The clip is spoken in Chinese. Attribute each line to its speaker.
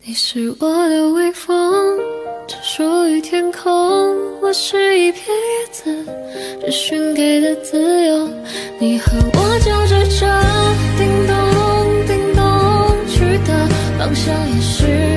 Speaker 1: 你是我的微风，只属于天空。我是一片叶子，只寻给的自由。你和我交织着，叮咚叮咚去的方向也是。